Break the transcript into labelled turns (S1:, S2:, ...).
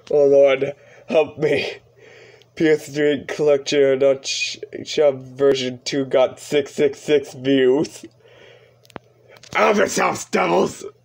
S1: Oh Lord, help me. PS3 Collection.shop version 2 got 666 views. Help yourselves, devils!